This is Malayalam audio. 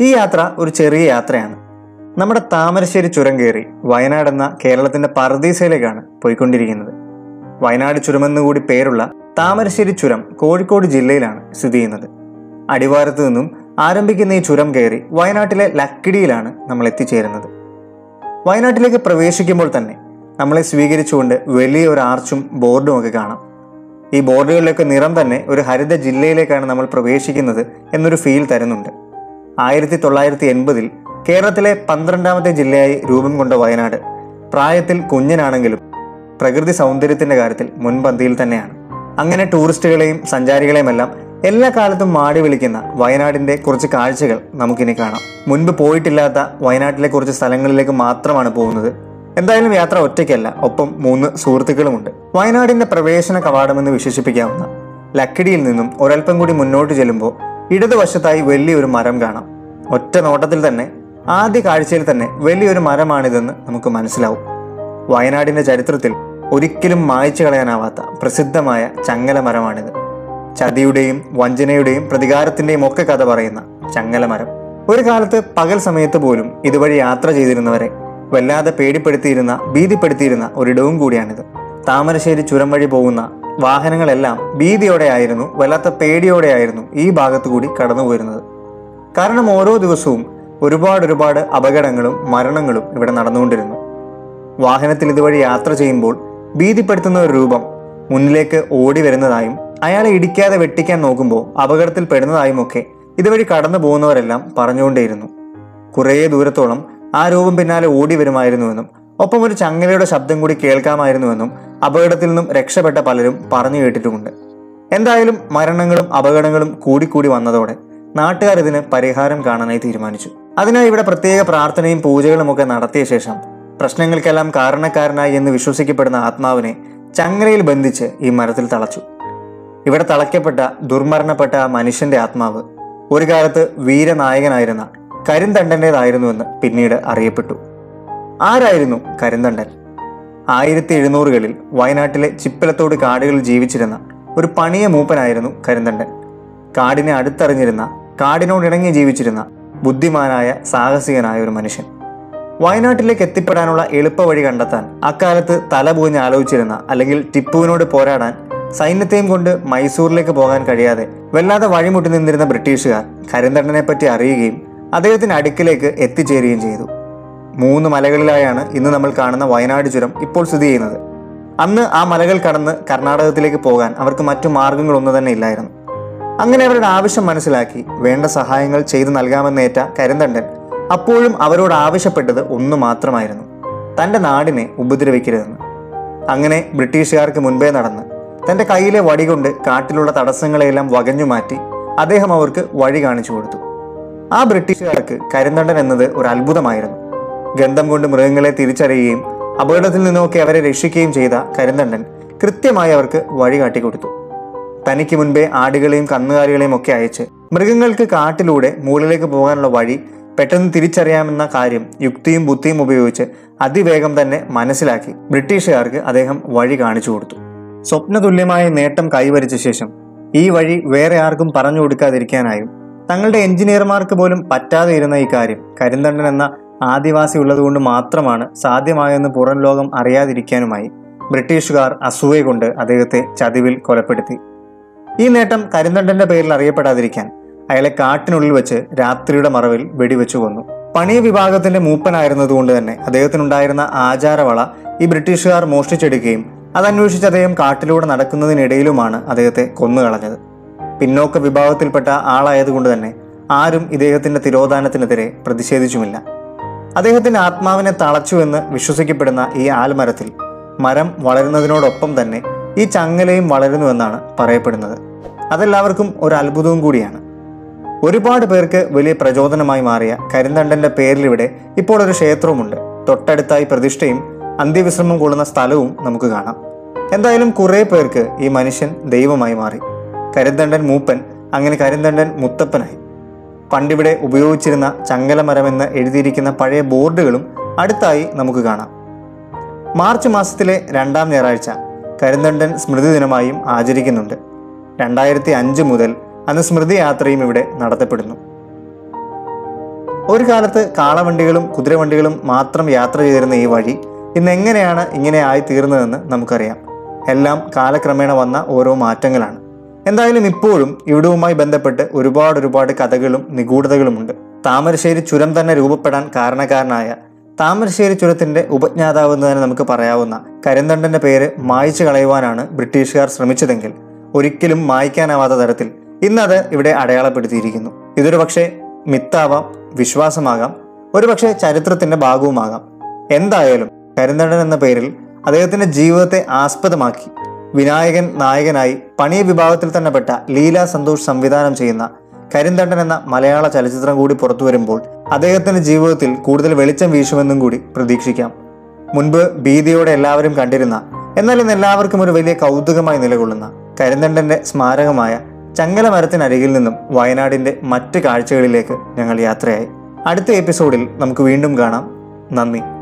ഈ യാത്ര ഒരു ചെറിയ യാത്രയാണ്. നമ്മുടെ താമരശ്ശേരി ചുരം കയറി വയനാട് എന്ന കേരളത്തിന്റെ പറുദീസയിലേക്കാണ് പോയിക്കൊണ്ടിരിക്കുന്നത്. വയനാട് ചുരമെന്നുകൂടി പേരുള്ള താമരശ്ശേരി ചുരം കോഴിക്കോട് ജില്ലയിലാണ് സ്ഥിതി ചെയ്യുന്നത്. അടിവാരത്ത് നിന്നും ആരംഭിക്കുന്ന ഈ ചുരം കയറി വയനാട്ടിലെ ലക്കിടിയിലാണ് നമ്മൾ എത്തിച്ചേരുന്നത്. വയനാട്ടിലേക്ക് പ്രവേശിക്കുമ്പോൾ തന്നെ നമ്മളെ സ്വീകരിച്ചുകൊണ്ട് വലിയൊരു ആർച്ചും ബോർഡും ഒക്കെ കാണാം. ഈ ബോർഡുകളിലൊക്കെ നിറം തന്നെ ഒരു ഹരിത ജില്ലയിലേക്കാണ് നമ്മൾ പ്രവേശിക്കുന്നത് എന്നൊരു ഫീൽ തരുന്നുണ്ട്. 1980 കേരളത്തിലെ 12ാമത്തെ ജില്ലയായി രൂപം കൊണ്ട വയനാട് പ്രായത്തിൽ കുഞ്ഞനാണെങ്കിലും പ്രകൃതി സൗന്ദര്യത്തിന്റെ കാര്യത്തിൽ മുൻപന്തിയിൽ തന്നെയാണ്. അങ്ങനെ ടൂറിസ്റ്റുകളെയും സഞ്ചാരികളെയുമെല്ലാം എല്ലാ കാലത്തും മാടി വിളിക്കുന്ന വയനാടിന്റെ കുറച്ച് കാഴ്ചകൾ നമുക്കിനി കാണാം. മുൻപ് പോയിട്ടില്ലാത്ത വയനാട്ടിലെ കുറച്ച് സ്ഥലങ്ങളിലേക്ക് മാത്രമാണ് പോകുന്നത്. എന്തായാലും യാത്ര ഒറ്റയ്ക്കല്ല, ഒപ്പം 3 സുഹൃത്തുക്കളുമുണ്ട്. വയനാടിന്റെ പ്രവേശന കവാടമെന്ന് വിശേഷിപ്പിക്കാവുന്ന ലക്കിടിയിൽ നിന്നും ഒരൽപ്പം കൂടി മുന്നോട്ട് ചെല്ലുമ്പോൾ ഇടതുവശത്തായി വലിയൊരു മരം കാണാം. ഒറ്റ നോട്ടത്തിൽ തന്നെ ആദ്യ കാഴ്ചയിൽ തന്നെ വലിയൊരു മരമാണിതെന്ന് നമുക്ക് മനസ്സിലാവും. വയനാടിന്റെ ചരിത്രത്തിൽ ഒരിക്കലും മായ്ച്ചു കളയാനാവാത്ത പ്രസിദ്ധമായ ചങ്ങല മരമാണിത്. ചതിയുടെയും വഞ്ചനയുടെയും പ്രതികാരത്തിന്റെയും ഒക്കെ കഥ പറയുന്ന ചങ്ങല മരം. ഒരു കാലത്ത് പകൽ സമയത്ത് പോലും ഇതുവഴി യാത്ര ചെയ്തിരുന്നവരെ വല്ലാതെ ഭീതിപ്പെടുത്തിയിരുന്ന ഒരിടവും കൂടിയാണിത്. താമരശ്ശേരി ചുരം വഴി പോകുന്ന വാഹനങ്ങളെല്ലാം ഭീതിയോടെയായിരുന്നു, വല്ലാത്ത പേടിയോടെയായിരുന്നു ഈ ഭാഗത്തു കൂടി കടന്നുപോയിരുന്നത്. കാരണം ഓരോ ദിവസവും ഒരുപാട് അപകടങ്ങളും മരണങ്ങളും ഇവിടെ നടന്നുകൊണ്ടിരുന്നു. വാഹനത്തിൽ ഇതുവഴി യാത്ര ചെയ്യുമ്പോൾ ഭീതിപ്പെടുത്തുന്ന ഒരു രൂപം മുന്നിലേക്ക് ഓടി വരുന്നതായും അയാളെ ഇടിക്കാതെ വെട്ടിക്കാൻ നോക്കുമ്പോൾ അപകടത്തിൽ പെടുന്നതായും ഒക്കെ ഇതുവഴി കടന്നു പോകുന്നവരെല്ലാം പറഞ്ഞുകൊണ്ടേയിരുന്നു. കുറേ ദൂരത്തോളം ആ രൂപം പിന്നാലെ ഓടി വരുമായിരുന്നുവെന്നും ഒപ്പം ഒരു ചങ്ങലയുടെ ശബ്ദം കൂടി കേൾക്കാമായിരുന്നുവെന്നും അപകടത്തിൽ നിന്നും രക്ഷപ്പെട്ട പലരും പറഞ്ഞു കേട്ടിട്ടുമുണ്ട്. എന്തായാലും മരണങ്ങളും അപകടങ്ങളും കൂടിക്കൂടി വന്നതോടെ നാട്ടുകാർ ഇതിന് പരിഹാരം കാണാനായി തീരുമാനിച്ചു. അതിനായി ഇവിടെ പ്രത്യേക പ്രാർത്ഥനയും പൂജകളും ഒക്കെ നടത്തിയ ശേഷം പ്രശ്നങ്ങൾക്കെല്ലാം കാരണക്കാരനായി എന്ന് വിശ്വസിക്കപ്പെടുന്ന ആത്മാവിനെ ചങ്ങലയിൽ ബന്ധിച്ച് ഈ മരത്തിൽ തളച്ചു. ഇവിടെ തളയ്ക്കപ്പെട്ട ദുർമരണപ്പെട്ട ആ മനുഷ്യന്റെ ആത്മാവ് ഒരു കാലത്ത് വീരനായകനായിരുന്ന കരിന്തണ്ടൻ്റെതായിരുന്നുവെന്ന് പിന്നീട് അറിയപ്പെട്ടു. ആരായിരുന്നു കരിന്തണ്ടൻ? 1700കളിൽ വയനാട്ടിലെ ചിപ്പിലത്തോട് കാടുകളിൽ ജീവിച്ചിരുന്ന ഒരു പണിയ മൂപ്പനായിരുന്നു കരിന്തണ്ടൻ. കാടിനെ അടുത്തറിഞ്ഞിരുന്ന, കാടിനോടിണങ്ങി ജീവിച്ചിരുന്ന ബുദ്ധിമാനായ സാഹസികനായ ഒരു മനുഷ്യൻ. വയനാട്ടിലേക്ക് എത്തിപ്പെടാനുള്ള എളുപ്പവഴി കണ്ടെത്താൻ അക്കാലത്ത് തലപൂഞ്ഞ് ആലോചിച്ചിരുന്ന, അല്ലെങ്കിൽ ടിപ്പുവിനോട് പോരാടാൻ സൈന്യത്തെയും കൊണ്ട് മൈസൂരിലേക്ക് പോകാൻ കഴിയാതെ വല്ലാതെ വഴിമുട്ടി നിന്നിരുന്ന ബ്രിട്ടീഷുകാർ കരിന്തണ്ടനെ പറ്റി അറിയുകയും അദ്ദേഹത്തിന്റെ അടുക്കിലേക്ക് എത്തിച്ചേരുകയും ചെയ്തു. 3 മലകളിലായാണ് ഇന്ന് നമ്മൾ കാണുന്ന വയനാട് ചുരം ഇപ്പോൾ സ്ഥിതി ചെയ്യുന്നത്. അന്ന് ആ മലകൾ കടന്ന് കർണാടകത്തിലേക്ക് പോകാൻ അവർക്ക് മറ്റു മാർഗങ്ങളൊന്നും തന്നെ ഇല്ലായിരുന്നു. അങ്ങനെ അവരുടെ ആവശ്യം മനസ്സിലാക്കി വേണ്ട സഹായങ്ങൾ ചെയ്തു നൽകാമെന്നേറ്റ കരിന്തണ്ടൻ അപ്പോഴും അവരോട് ആവശ്യപ്പെട്ടത് ഒന്നു മാത്രമായിരുന്നു: തൻ്റെ നാടിനെ ഉപദ്രവിക്കരുതെന്ന്. അങ്ങനെ ബ്രിട്ടീഷുകാർക്ക് മുൻപേ നടന്ന് തൻ്റെ കയ്യിലെ വടി കൊണ്ട് കാട്ടിലുള്ള തടസ്സങ്ങളെല്ലാം വകഞ്ഞു മാറ്റി അദ്ദേഹം അവർക്ക് വഴി കാണിച്ചു കൊടുത്തു. ആ ബ്രിട്ടീഷുകാർക്ക് കരിന്തണ്ടൻ എന്നത് ഒരു അത്ഭുതമായിരുന്നു. ഗന്ധം കൊണ്ട് മൃഗങ്ങളെ തിരിച്ചറിയുകയും അപകടത്തിൽ നിന്നൊക്കെ അവരെ രക്ഷിക്കുകയും ചെയ്ത കരിന്തണ്ടൻ കൃത്യമായി അവർക്ക് വഴി കാട്ടിക്കൊടുത്തു. തനിക്ക് മുൻപേ ആടുകളെയും കന്നുകാലികളെയും ഒക്കെ അയച്ച് മൃഗങ്ങൾക്ക് കാട്ടിലൂടെ മുകളിലേക്ക് പോകാനുള്ള വഴി പെട്ടെന്ന് തിരിച്ചറിയാമെന്ന കാര്യം യുക്തിയും ബുദ്ധിയും ഉപയോഗിച്ച് അതിവേഗം തന്നെ മനസ്സിലാക്കി ബ്രിട്ടീഷുകാർക്ക് അദ്ദേഹം വഴി കാണിച്ചു കൊടുത്തു. സ്വപ്നതുല്യമായ നേട്ടം കൈവരിച്ച ശേഷം ഈ വഴി വേറെ ആർക്കും പറഞ്ഞു കൊടുക്കാതിരിക്കാനായും തങ്ങളുടെ എഞ്ചിനീയർമാർക്ക് പോലും പറ്റാതെ ഇരുന്ന ഈ കാര്യം കരിന്തണ്ടൻ എന്ന ആദിവാസി ഉള്ളതുകൊണ്ട് മാത്രമാണ് സാധ്യമായെന്ന് പുറം ലോകം അറിയാതിരിക്കാനുമായി ബ്രിട്ടീഷുകാർ അസൂയ കൊണ്ട് അദ്ദേഹത്തെ ചതിവിൽ കൊലപ്പെടുത്തി. ഈ നേട്ടം കരിന്തണ്ടന്റെ പേരിൽ അറിയപ്പെടാതിരിക്കാൻ അയാളെ കാട്ടിനുള്ളിൽ വെച്ച് രാത്രിയുടെ മറവിൽ വെടിവെച്ചു കൊന്നു. പണിയ വിഭാഗത്തിന്റെ മൂപ്പനായിരുന്നതുകൊണ്ട് തന്നെ അദ്ദേഹത്തിനുണ്ടായിരുന്ന ആചാരവള ഈ ബ്രിട്ടീഷുകാർ മോഷ്ടിച്ചെടുക്കുകയും അതന്വേഷിച്ച് അദ്ദേഹം കാട്ടിലൂടെ നടക്കുന്നതിനിടയിലുമാണ് അദ്ദേഹത്തെ കൊന്നുകളഞ്ഞത്. പിന്നോക്ക വിഭാഗത്തിൽപ്പെട്ട ആളായതുകൊണ്ട് തന്നെ ആരും ഇദ്ദേഹത്തിന്റെ തിരോധാനത്തിനെതിരെ പ്രതിഷേധിച്ചുമില്ല. അദ്ദേഹത്തിന്റെ ആത്മാവിനെ തളച്ചുവെന്ന് വിശ്വസിക്കപ്പെടുന്ന ഈ ആൽമരത്തിൽ മരം വളരുന്നതിനോടൊപ്പം തന്നെ ഈ ചങ്ങലയും വളരുന്നുവെന്നാണ് പറയപ്പെടുന്നത്. അതെല്ലാവർക്കും ഒരു അത്ഭുതവും കൂടിയാണ്. ഒരുപാട് പേർക്ക് വലിയ പ്രചോദനമായി മാറിയ കരിന്തണ്ടന്റെ പേരിലിവിടെ ഇപ്പോൾ ഒരു ക്ഷേത്രവുമുണ്ട്. തൊട്ടടുത്തായി പ്രതിഷ്ഠയും അന്ത്യവിശ്രമം കൊള്ളുന്ന സ്ഥലവും നമുക്ക് കാണാം. എന്തായാലും കുറെ പേർക്ക് ഈ മനുഷ്യൻ ദൈവമായി മാറി. കരിന്തണ്ടൻ മൂപ്പൻ അങ്ങനെ കരിന്തണ്ടൻ മുത്തപ്പനായി. പണ്ടിവിടെ ഉപയോഗിച്ചിരുന്ന ചങ്ങലമരമെന്ന് എഴുതിയിരിക്കുന്ന പഴയ ബോർഡുകളും അടുത്തായി നമുക്ക് കാണാം. മാർച്ച് മാസത്തിലെ 2ാം ഞായറാഴ്ച കരിന്തണ്ടൻ സ്മൃതി ദിനമായും ആചരിക്കുന്നുണ്ട്. 2005 മുതൽ അന്ന് സ്മൃതി യാത്രയും ഇവിടെ നടത്തപ്പെടുന്നു. ഒരു കാലത്ത് കാളവണ്ടികളും കുതിരവണ്ടികളും മാത്രം യാത്ര ചെയ്തിരുന്ന ഈ വഴി ഇന്ന് എങ്ങനെയാണ് ഇങ്ങനെ ആയി തീർന്നതെന്ന് നമുക്കറിയാം. എല്ലാം കാലക്രമേണ വന്ന ഓരോ മാറ്റങ്ങളാണ്. എന്തായാലും ഇപ്പോഴും ഇവിടവുമായി ബന്ധപ്പെട്ട് ഒരുപാട് കഥകളും നിഗൂഢതകളുമുണ്ട്. താമരശ്ശേരി ചുരം തന്നെ രൂപപ്പെടാൻ കാരണക്കാരനായ താമരശ്ശേരി ചുരത്തിന്റെ ഉപജ്ഞാതാവ് എന്ന് തന്നെ നമുക്ക് പറയാവുന്ന കരിന്തണ്ടന്റെ പേര് മായ്ച്ചു കളയുവാനാണ് ബ്രിട്ടീഷുകാർ ശ്രമിച്ചതെങ്കിൽ ഒരിക്കലും മായ്ക്കാനാവാത്ത തരത്തിൽ ഇന്നത് ഇവിടെ അടയാളപ്പെടുത്തിയിരിക്കുന്നു. ഇതൊരു പക്ഷേ മിത്താവാം, വിശ്വാസമാകാം, ഒരുപക്ഷെ ചരിത്രത്തിന്റെ ഭാഗവുമാകാം. എന്തായാലും കരിന്തണ്ടൻ എന്ന പേരിൽ അദ്ദേഹത്തിന്റെ ജീവിതത്തെ ആസ്പദമാക്കി വിനായകൻ നായകനായി പണിയ വിഭാഗത്തിൽ തന്നെ പെട്ട ലീല സന്തോഷ് സംവിധാനം ചെയ്യുന്ന കരിന്തണ്ടൻ എന്ന മലയാള ചലച്ചിത്രം കൂടി പുറത്തു വരുമ്പോൾ അദ്ദേഹത്തിന്റെ ജീവിതത്തിൽ കൂടുതൽ വെളിച്ചം വീശുമെന്നും കൂടി പ്രതീക്ഷിക്കാം. മുൻപ് ഭീതിയോടെ എല്ലാവരും കണ്ടിരുന്ന, എന്നാൽ ഇന്ന് എല്ലാവർക്കും ഒരു വലിയ കൗതുകമായി നിലകൊള്ളുന്ന കരിന്തണ്ടന്റെ സ്മാരകമായ ചങ്ങല മരത്തിനരികിൽ നിന്നും വയനാടിന്റെ മറ്റ് കാഴ്ചകളിലേക്ക് ഞങ്ങൾ യാത്രയായി. അടുത്ത എപ്പിസോഡിൽ നമുക്ക് വീണ്ടും കാണാം. നന്ദി.